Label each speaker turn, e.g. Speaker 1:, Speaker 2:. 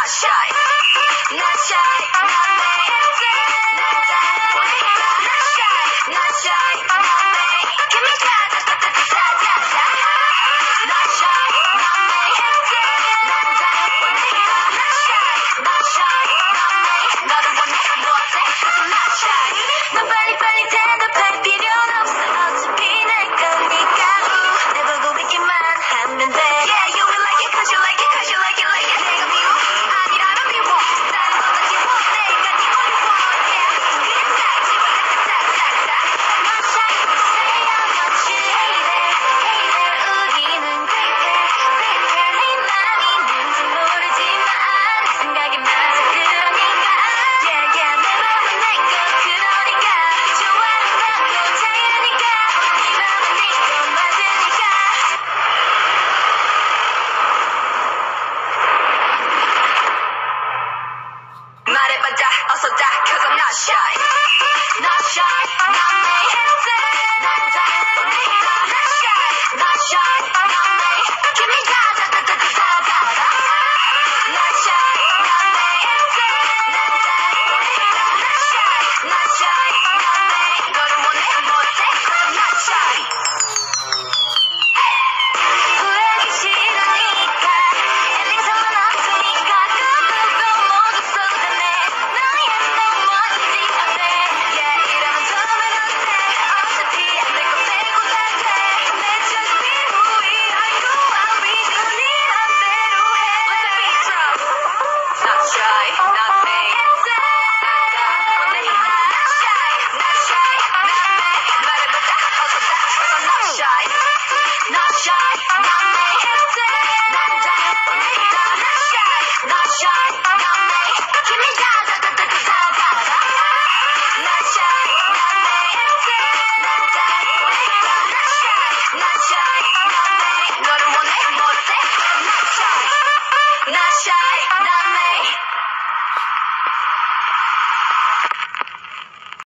Speaker 1: shy, not shy, not me. Not shy, not shy, not me. Give me that, not shy, not me. Not shy, not shy, not me. 너를 원해 못해, not shy. 넌 빨리 대답할 필요는 없어. 어차피 내 거니까. 내 보고 있기만 하면 돼. Yeah, you will like it 'cause you like it 'cause you like it like it. 내가 미워 아니라면 미워. 나를 너가 지워 내가 네 only one. Yeah, 그냥 날 지워 딱딱딱딱. Not shy, say I'm not shy. 우리는 그래 내 맘이 뭔지 모르지만 생각이 많아 그러니까. Yeah, yeah, 내 맘은 내 거 그러니까. 좋아하는 것도 당연하니까. 네 맘은 네 거 맞으니까. 말해봐자 어서 다 'cause I'm not shy, not shy, not me. 난 잘해보니까 not shy, not shy, not me. Give me that, not shy, not me. 난 잘해보니까 not shy, not shy, not me. 너를 원해 못해 'cause I'm not shy. 후회하기 싫으니까 엘링성은 없으니까 그것도 모두 쏟아내. 너의 너머지지 않네. Yeah, 이러면 더면 어때. 어차피 안 될 거 빼고 다 돼. 내 자신이 후회하고 I'll be 네 맘대로 해. Let the beat drop. Not shy, not me. Not shy, not shy, not me. 말해보자 어서 다 'cause I'm not shy, not shy, not me. 난 잘해보니까 not shy, not shy, not me. Give me that, not shy, not me. 난 잘해보니까 not shy, not shy, not me. 너를 원해 못해 'cause I'm not shy, not shy.